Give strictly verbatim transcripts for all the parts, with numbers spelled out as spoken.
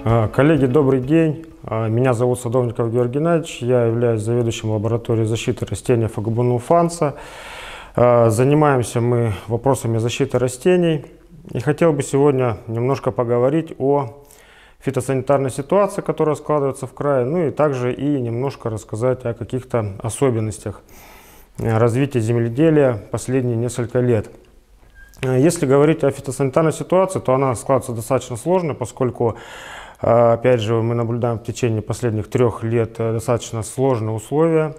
Коллеги, добрый день. Меня зовут Садовников Георгий Геннадьевич. Я являюсь заведующим лабораторией защиты растений Фагобуну Уфанса. Занимаемся мы вопросами защиты растений. И хотел бы сегодня немножко поговорить о фитосанитарной ситуации, которая складывается в крае, ну и также и немножко рассказать о каких-то особенностях развития земледелия последние несколько лет. Если говорить о фитосанитарной ситуации, то она складывается достаточно сложно, поскольку, опять же, мы наблюдаем в течение последних трех лет достаточно сложные условия.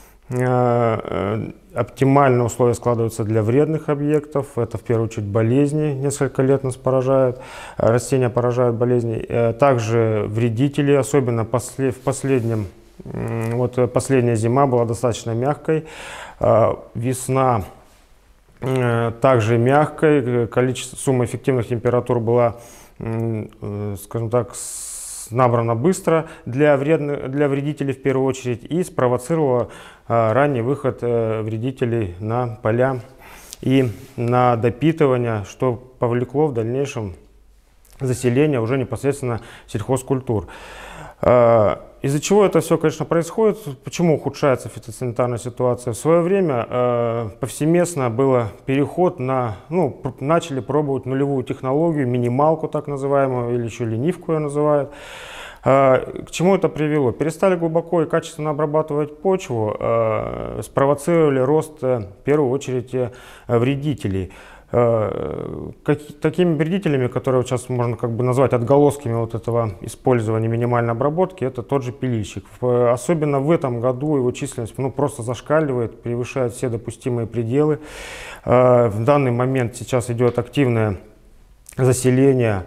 Оптимальные условия складываются для вредных объектов. Это в первую очередь болезни, несколько лет нас поражают, растения поражают болезни. Также вредители, особенно в последнем, вот последняя зима была достаточно мягкой, весна также мягкой, количество, сумма эффективных температур была, скажем так, набрана быстро для, вредных, для вредителей в первую очередь и спровоцировала ранний выход вредителей на поля и на допитывание, что повлекло в дальнейшем заселение уже непосредственно сельхозкультур. Из-за чего это все, конечно, происходит? Почему ухудшается фитосанитарная ситуация? В свое время э, повсеместно был переход на, ну, начали пробовать нулевую технологию, минималку так называемую, или еще ленивку ее называют. Э, к чему это привело? Перестали глубоко и качественно обрабатывать почву, э, спровоцировали рост, э, в первую очередь, э, вредителей. Как, такими вредителями, которые сейчас можно как бы назвать отголосками вот этого использования минимальной обработки, это тот же пилильщик. Особенно в этом году его численность ну, просто зашкаливает, превышает все допустимые пределы. В данный момент сейчас идет активное заселение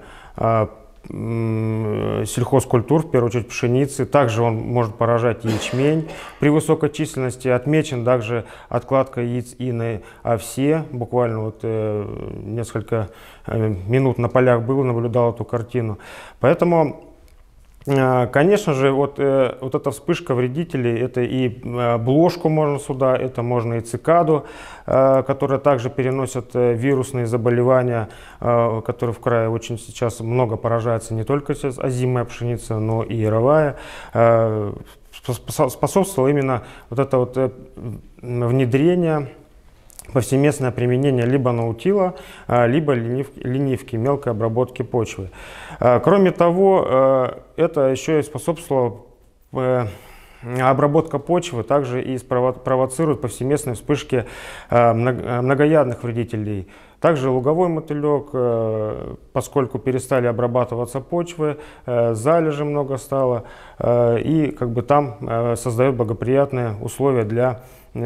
сельхозкультур, в первую очередь пшеницы. Также он может поражать ячмень. При высокой численности отмечен также откладка яиц и на овсе. Буквально вот э, несколько э, минут на полях был, наблюдал эту картину. Поэтому, э, конечно же, вот, э, вот эта вспышка вредителей, это и э, блошку можно сюда, это можно и цикаду, э, которые также переносят э, вирусные заболевания, э, которые в крае очень сейчас много поражается, не только сейчас озимая пшеница, но и яровая. Э, способствовало именно вот это вот э, внедрение, повсеместное применение либо наутила, либо ленивки, ленивки, мелкой обработки почвы. Кроме того, это еще и способствовало, обработка почвы также и провоцирует повсеместные вспышки многоядных вредителей. Также луговой мотылек, поскольку перестали обрабатываться почвы, залежи много стало, и как бы там создает благоприятные условия для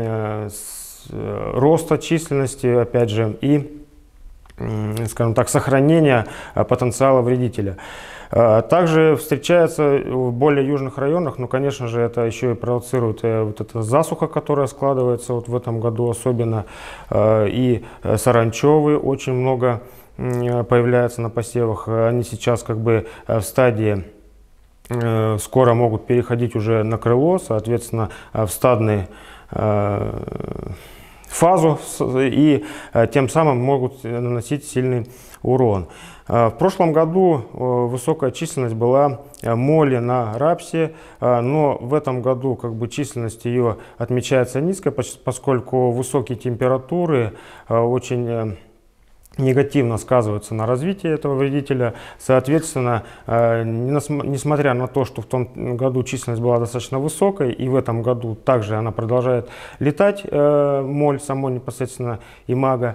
роста численности, опять же, и, скажем так, сохранения потенциала вредителя. Также встречается в более южных районах, но, конечно же, это еще и провоцирует вот эта засуха, которая складывается вот в этом году особенно, и саранчевые очень много появляется на посевах. Они сейчас как бы в стадии, скоро могут переходить уже на крыло, соответственно, в стадные фазу, и тем самым могут наносить сильный урон. В прошлом году высокая численность была моли на рапсе, но в этом году как бы численность ее отмечается низкой, поскольку высокие температуры очень негативно сказываются на развитии этого вредителя. Соответственно, несмотря на то, что в том году численность была достаточно высокой, и в этом году также она продолжает летать, моль, само непосредственно имага,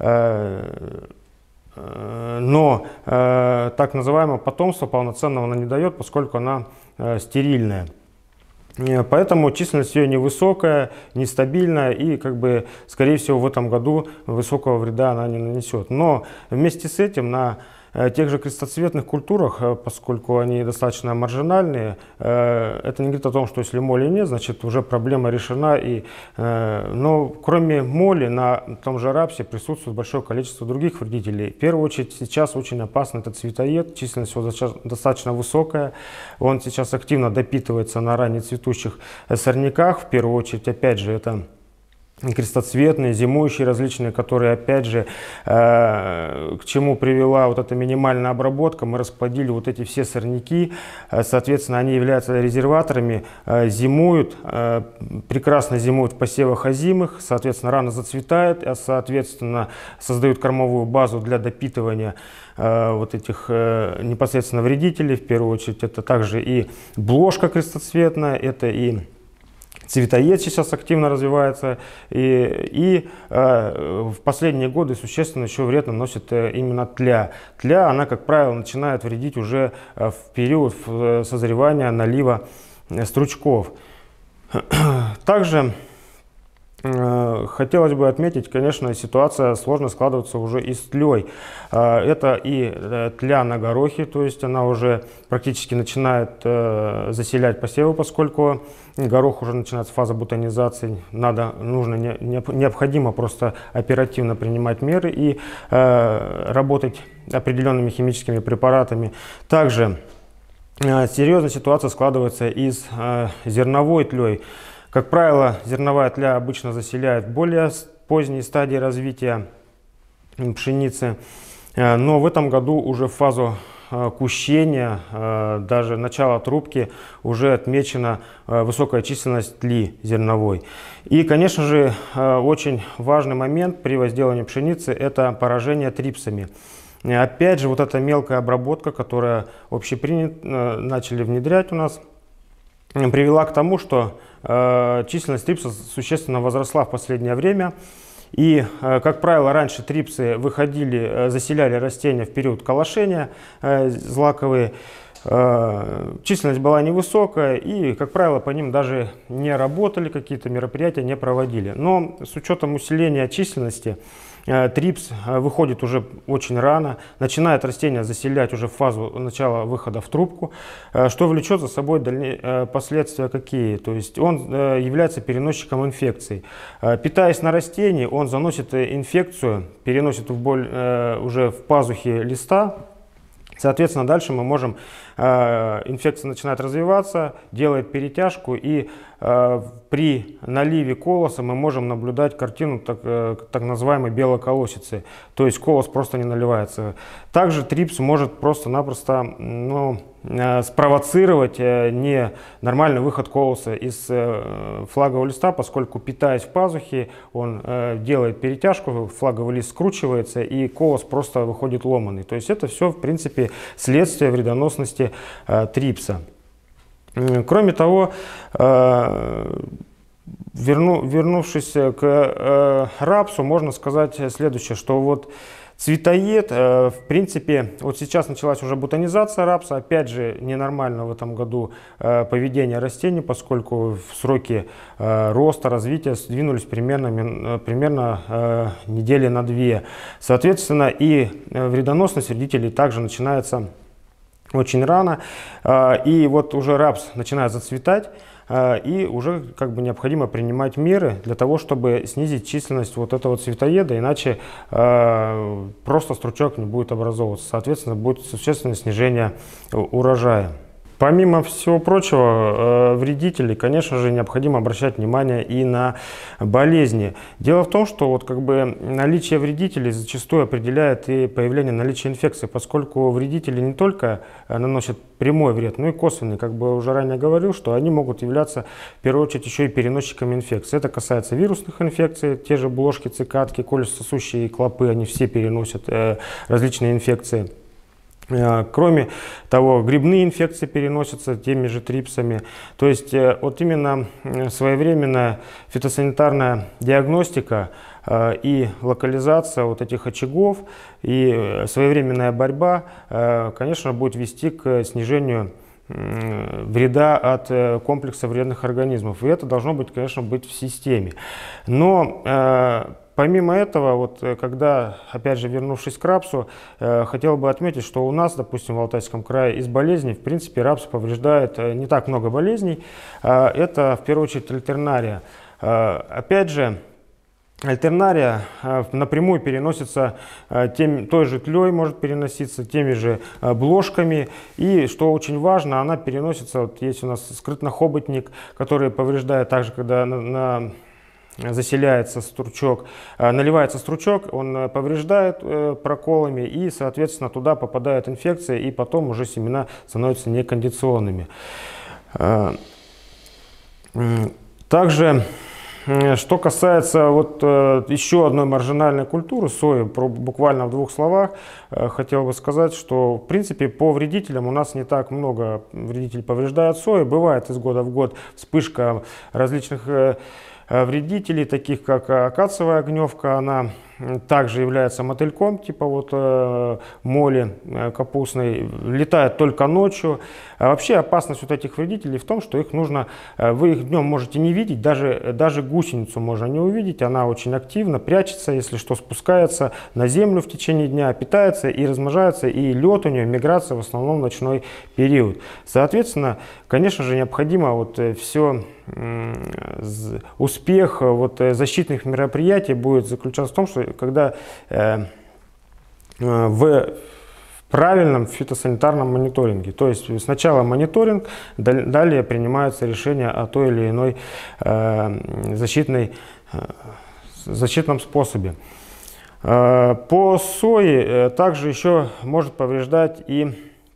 но так называемое потомство полноценного она не дает, поскольку она стерильная. Поэтому численность ее невысокая, нестабильная, и, как бы, скорее всего, в этом году высокого вреда она не нанесет. Но вместе с этим на тех же крестоцветных культурах, поскольку они достаточно маржинальные, это не говорит о том, что если моли нет, значит уже проблема решена. И, но кроме моли на том же рапсе присутствует большое количество других вредителей. В первую очередь сейчас очень опасный этот цветоед, численность его достаточно высокая. Он сейчас активно допитывается на раннецветущих сорняках. В первую очередь, опять же, это крестоцветные, зимующие различные, которые, опять же, э, к чему привела вот эта минимальная обработка. Мы расплодили вот эти все сорняки, э, соответственно, они являются резерваторами, э, зимуют, э, прекрасно зимуют в посевах озимых, соответственно, рано зацветают, а, соответственно, создают кормовую базу для допитывания э, вот этих э, непосредственно вредителей. В первую очередь, это также и бложка крестоцветная, это и цветоед сейчас активно развивается, и, и э, в последние годы существенно еще вред наносит э, именно тля. Тля, она, как правило, начинает вредить уже э, в период в, созревания налива э, стручков. Также э, хотелось бы отметить, конечно, ситуация сложно складывается уже и с тлей. Э, это и э, тля на горохе, то есть она уже практически начинает э, заселять посевы, поскольку горох уже начинается фаза бутонизации, надо, нужно, не, не, необходимо просто оперативно принимать меры и э, работать определенными химическими препаратами. Также э, серьезная ситуация складывается и с э, зерновой тлей. Как правило, зерновая тля обычно заселяет более поздние стадии развития пшеницы, э, но в этом году уже в фазу кущения, даже начало трубки, уже отмечена высокая численность тли зерновой. И, конечно же, очень важный момент при возделывании пшеницы – это поражение трипсами. Опять же, вот эта мелкая обработка, которая общепринято начали внедрять у нас, привела к тому, что численность трипсов существенно возросла в последнее время. И, как правило, раньше трипсы выходили, заселяли растения в период колошения, злаковые. Численность была невысокая, и, как правило, по ним даже не работали, какие-то мероприятия не проводили. Но с учетом усиления численности, трипс выходит уже очень рано, начинает растение заселять уже в фазу начала выхода в трубку, что влечет за собой дальнейшие последствия какие. То есть он является переносчиком инфекций. Питаясь на растении, он заносит инфекцию, переносит в боль, уже в пазухи листа. Соответственно, дальше мы можем, э, инфекция начинает развиваться, делает перетяжку, и э, при наливе колоса мы можем наблюдать картину так, э, так называемой белоколосицы, то есть колос просто не наливается. Также трипс может просто-напросто ну, э, спровоцировать э, ненормальный выход колоса из э, флагового листа, поскольку, питаясь в пазухе, он э, делает перетяжку, флаговый лист скручивается, и колос просто выходит ломаный. То есть это все, в принципе, следствие вредоносности э, трипса. Кроме того, э, верну, вернувшись к э, рапсу, можно сказать следующее, что вот цветоед, э, в принципе, вот сейчас началась уже бутонизация рапса, опять же, ненормально в этом году э, поведение растений, поскольку в сроки э, роста, развития сдвинулись примерно, примерно э, недели на две. Соответственно, и вредоносность вредителей также начинается очень рано, э, и вот уже рапс начинает зацветать, и уже как бы необходимо принимать меры для того, чтобы снизить численность вот этого цветоеда, иначе э, просто стручок не будет образовываться, соответственно, будет существенное снижение урожая. Помимо всего прочего, э, вредителей, конечно же, необходимо обращать внимание и на болезни. Дело в том, что вот как бы наличие вредителей зачастую определяет и появление наличия инфекции, поскольку вредители не только наносят прямой вред, но и косвенный. Как бы уже ранее говорил, что они могут являться в первую очередь еще и переносчиками инфекции. Это касается вирусных инфекций, те же блошки, цикадки, колесососущие клопы, они все переносят э, различные инфекции. Кроме того, грибные инфекции переносятся теми же трипсами. То есть вот именно своевременная фитосанитарная диагностика и локализация вот этих очагов и своевременная борьба, конечно, будет вести к снижению вреда от комплекса вредных организмов. И это должно быть, конечно, быть в системе. Но помимо этого, вот, когда, опять же, вернувшись к рапсу, э, хотел бы отметить, что у нас, допустим, в Алтайском крае из болезней, в принципе, рапс повреждает э, не так много болезней. Э, это, в первую очередь, альтернария. Э, опять же, альтернария э, напрямую переносится э, тем, той же тлей, может переноситься, теми же э, бложками. И, что очень важно, она переносится, вот есть у нас скрытнохоботник, который повреждает также, когда на, на заселяется стручок, наливается стручок, он повреждает проколами, и, соответственно, туда попадает инфекция, и потом уже семена становятся некондиционными. Также, что касается вот еще одной маржинальной культуры, сои, буквально в двух словах, хотел бы сказать, что, в принципе, по вредителям у нас не так много вредителей повреждают сою. Бывает из года в год вспышка различных вредителей, таких как акациевая огневка, она также является мотыльком, типа вот э, моли э, капустной, летает только ночью. А вообще опасность вот этих вредителей в том, что их нужно, э, вы их днем можете не видеть, даже, даже гусеницу можно не увидеть, она очень активно прячется, если что, спускается на землю в течение дня, питается и размножается, и лед у нее, миграция в основном в ночной период. Соответственно, конечно же, необходимо вот все, успех вот защитных мероприятий будет заключаться в том, что когда э, в правильном фитосанитарном мониторинге, то есть сначала мониторинг, далее принимается решение о той или иной э, защитной, э, защитном способе. Э, по сое э, также еще может повреждать и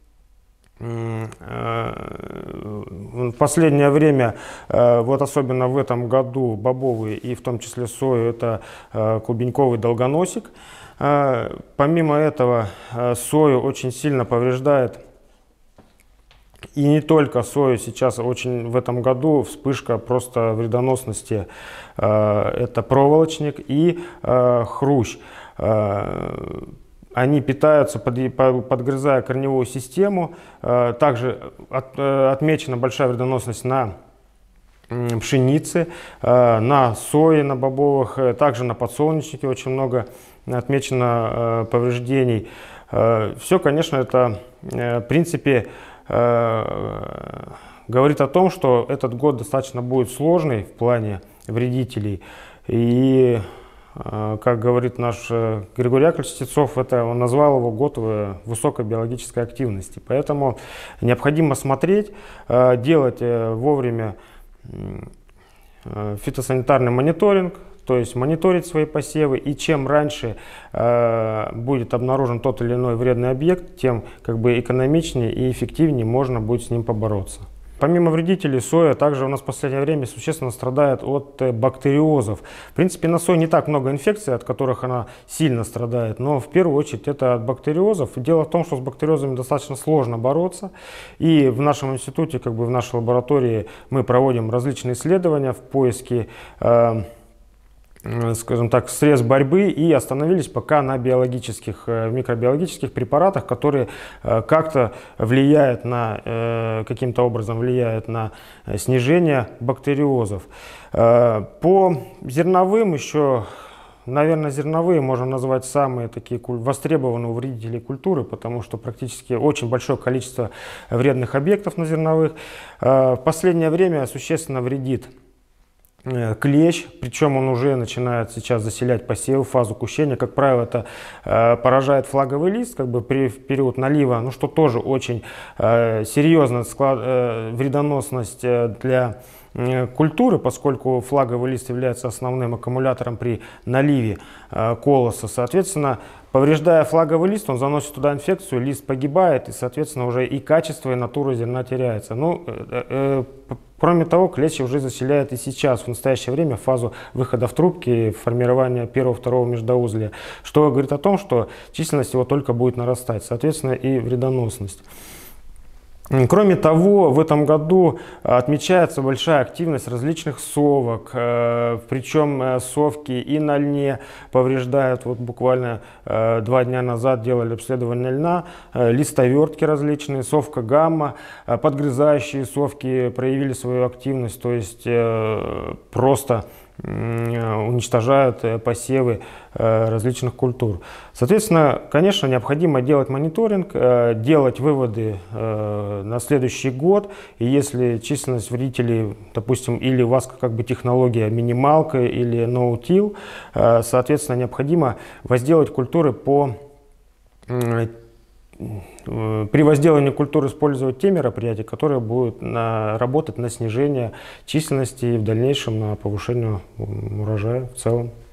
в последнее время, вот особенно в этом году, бобовые и в том числе сою, это кубеньковый долгоносик. Помимо этого, сою очень сильно повреждает, и не только сою, сейчас очень в этом году вспышка просто вредоносности, это проволочник и хрущ. Они питаются, подгрызая корневую систему. Также отмечена большая вредоносность на пшенице, на сое, на бобовых, также на подсолнечнике очень много отмечено повреждений. Все, конечно, это в принципе говорит о том, что этот год достаточно будет сложный в плане вредителей. И как говорит наш Григорий Яковлевич Стецов, это, он назвал его год высокой биологической активности. Поэтому необходимо смотреть, делать вовремя фитосанитарный мониторинг, то есть мониторить свои посевы. И чем раньше будет обнаружен тот или иной вредный объект, тем как бы экономичнее и эффективнее можно будет с ним побороться. Помимо вредителей, соя также у нас в последнее время существенно страдает от бактериозов. В принципе, на сое не так много инфекций, от которых она сильно страдает, но в первую очередь это от бактериозов. Дело в том, что с бактериозами достаточно сложно бороться. И в нашем институте, как бы в нашей лаборатории, мы проводим различные исследования в поиске, э, скажем так, средств борьбы, и остановились пока на биологических, микробиологических препаратах, которые как-то влияют на, каким-то образом влияют на снижение бактериозов. По зерновым еще, наверное, зерновые можно назвать самые такие востребованные вредители культуры, потому что практически очень большое количество вредных объектов на зерновых. В последнее время существенно вредит клещ, причем он уже начинает сейчас заселять посевы, фазу кущения. Как правило, это э, поражает флаговый лист, как бы при в период налива, ну что тоже очень э, серьезная склад, э, вредоносность э, для э, культуры, поскольку флаговый лист является основным аккумулятором при наливе э, колоса. Соответственно, повреждая флаговый лист, он заносит туда инфекцию, лист погибает, и, соответственно, уже и качество, и натура зерна теряется. Ну, э, э, кроме того, клещи уже заселяют и сейчас, в настоящее время, фазу выхода в трубки, формирования первого-второго междоузлия, что говорит о том, что численность его только будет нарастать, соответственно, и вредоносность. Кроме того, в этом году отмечается большая активность различных совок, причем совки и на льне повреждают. Вот буквально два дня назад делали обследование льна, листовертки различные, совка гамма, подгрызающие совки проявили свою активность, то есть просто уничтожают посевы различных культур. Соответственно, конечно, необходимо делать мониторинг, делать выводы на следующий год. И если численность вредителей, допустим, или у вас как бы технология минималка или ноутил, соответственно, необходимо возделать культуры по при возделывании культур использовать те мероприятия, которые будут на, работать на снижение численности и в дальнейшем на повышение урожая в целом.